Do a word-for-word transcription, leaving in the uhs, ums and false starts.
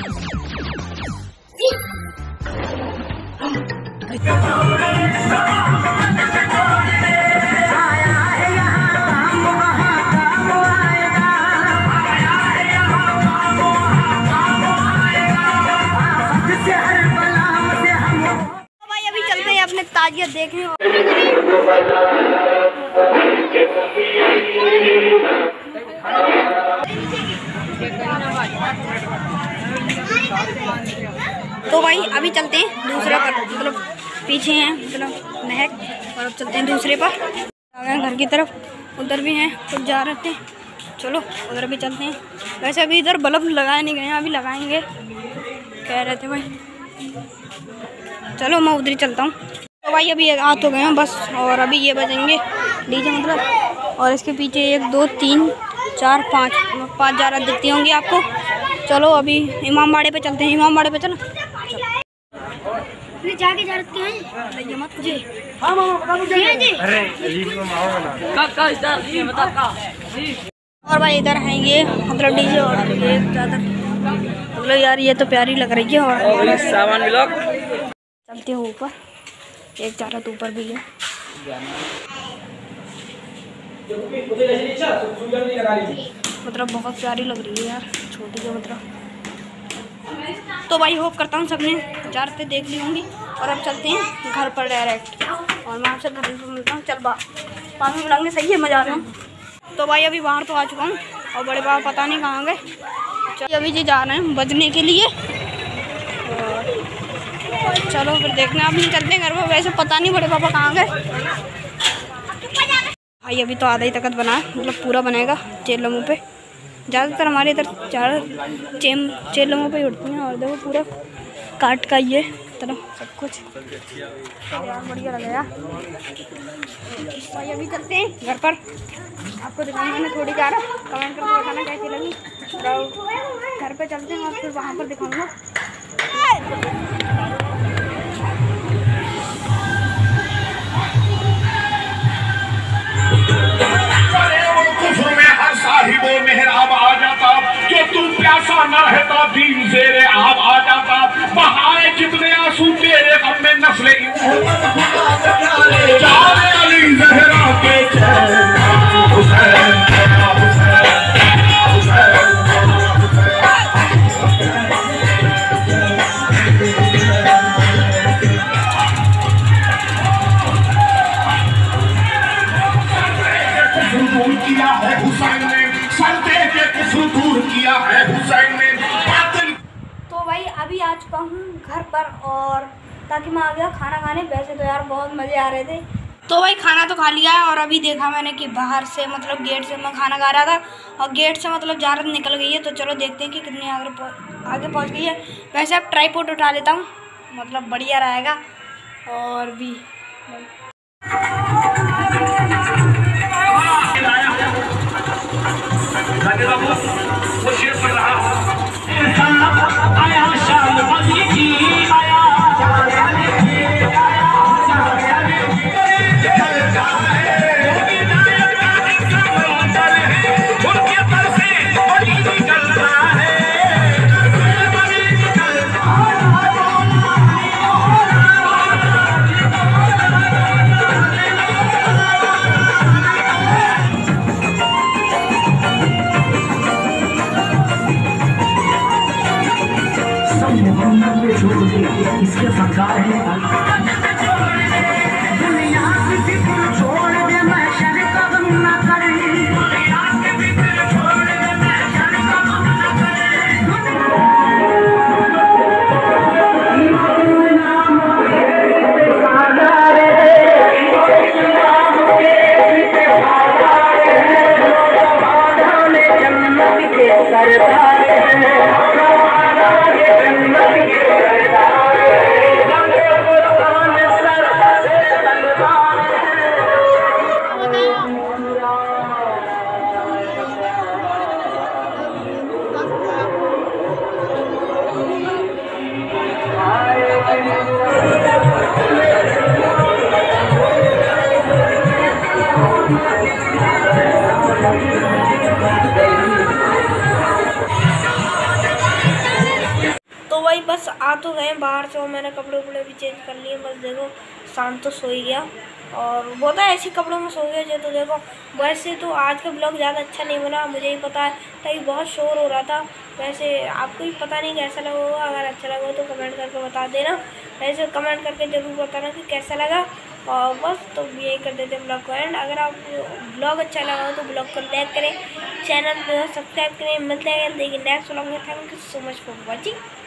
अपने ताजियत देखने तो भाई अभी चलते हैं दूसरे पर, मतलब पीछे हैं मतलब महक, और अब चलते हैं दूसरे पर आ गए घर की तरफ। उधर भी हैं कुछ जा रहे थे, चलो उधर भी चलते हैं। वैसे अभी इधर बल्ब लगाए नहीं गए हैं, अभी लगाएंगे कह रहे थे भाई। चलो मैं उधर ही चलता हूँ। तो भाई अभी आ तो गए हैं बस, और अभी ये बजेंगे डीजे मतलब, और इसके पीछे एक दो तीन चार पाँच पाँच ज़्यादा दिखती होंगी आपको। चलो अभी इमाम बाड़े पे चलते हैं, इमाम बाड़े पे चलो जाके जाते हैं। मत मुझे हाँ मामा बता मुझे। अरे और भाई इधर हैं ये मतलब डीजे और ये ज़्यादा मतलब यार ये तो प्यारी लग रही है। और सामान ब्लॉक चलते हो ऊपर, एक चारा तो ऊपर भी है मतलब बहुत प्यारी लग रही है यार, छोटी है मतलब। तो भाई होप करता हूँ सबने चारते देख ली होंगी। और अब चलते हैं घर पर डायरेक्ट, और मैं आपसे घर पर मिलता हूँ। चल बा पानी मिलाएंगे, सही है, मजा आ रहा हूँ। तो भाई अभी बाहर तो आ चुका हूँ, और बड़े बाबा पता नहीं कहाँ गए। चलिए अभी जी जा रहे हैं बजने के लिए, चलो फिर देखना अभी चलते हैं घर में। वैसे पता नहीं बड़े पापा कहाँ गए भाई। अभी तो आधा ही तकत बना है, मतलब पूरा बनेगा चेलमों पे। ज़्यादातर हमारे इधर चार चेम चेलमों पे उठती हैं, और देखो पूरा काट का ये तरह सब कुछ यार बढ़िया लगा यार। भाई अभी चलते हैं घर पर, आपको दिखाऊंगा मैंने थोड़ी ज़्यादा, कमेंट करके बताना कैसी लगी। घर पे चलते हैं और फिर वहाँ पर दिखाऊंगा। साहिबो मेहराब आ जाता, जो तू प्यासा न रहता दीन ज़ेरे आब आ जाता। बहाए जितने आंसू तेरे गम में नस्ले जाने अली ज़हरा के हुसैन किया है हुसैन ने, सरदे के किस्म दूर किया है हुसैन ने। तो भाई अभी आ चुका हूँ घर पर, और ताकि मैं आ गया खाना खाने। वैसे तो यार बहुत मज़े आ रहे थे। तो भाई खाना तो खा लिया है, और अभी देखा मैंने कि बाहर से मतलब गेट से मैं खाना खा रहा था, और गेट से मतलब ज़्यादा निकल गई है। तो चलो देखते हैं कि कितनी आगे आगे पहुँच गई है। वैसे अब ट्राईपॉड उठा लेता हूँ, मतलब बढ़िया रहेगा। और भी आया शाम आया भाई बस आ तो गए बाहर से, और मैंने कपड़े वपड़े भी चेंज कर लिए। बस देखो शाम तो सो ही गया, और बहुत है ऐसे कपड़ों में सो गया जो। तो देखो वैसे तो आज का ब्लॉग ज़्यादा अच्छा नहीं बना, मुझे ही पता है, ताकि बहुत शोर हो रहा था। वैसे आपको ही पता नहीं कैसा लगा होगा, अगर अच्छा लगा हो तो कमेंट करके बता देना। वैसे कमेंट करके ज़रूर बताना कि कैसा लगा। और बस तो यही कर देते हैं ब्लॉग को एंड। अगर आप ब्लॉग अच्छा लगा हो तो ब्लॉग को लाइक करें, चैनल को सब्सक्राइब करें। मिलते हैं देखिए नेक्स्ट ब्लॉग में। Thank you so much for watching.